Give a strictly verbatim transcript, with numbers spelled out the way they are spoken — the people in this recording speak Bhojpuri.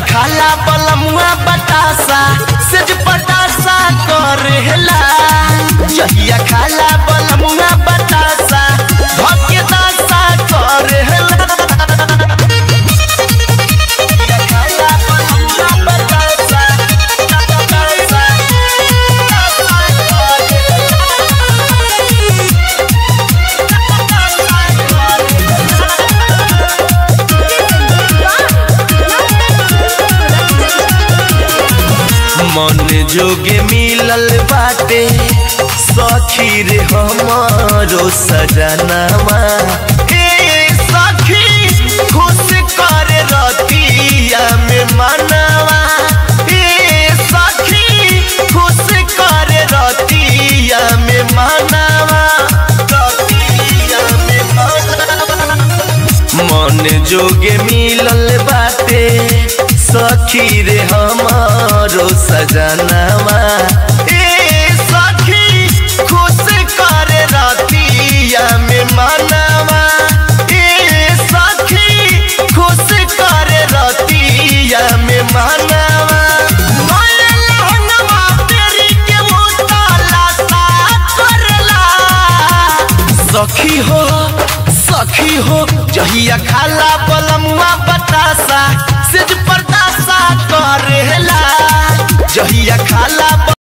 खाला बलमुआ बतासा सेज पटासा करेला जहिया खाला बलमुआ बतासा धके दासा करेला मन जोगे मिलल बाटे सखी रे हमारो सजनामा ए सखी खुश करे रतिया में मनवा ए सखी खुश करे रतिया में मनवा रतिया में मनवा मन जोगे मिलल बाटे सखी रे हमारो सजनावा ए सखी खुश करे रतिया में मनवा ए सखी खुश करे रतिया में मनवा तेरी के उताला सा करला सखी हो सखी हो जहिया खाला बलमुआ बतासा सिज परदासा करेला जहिया खाला।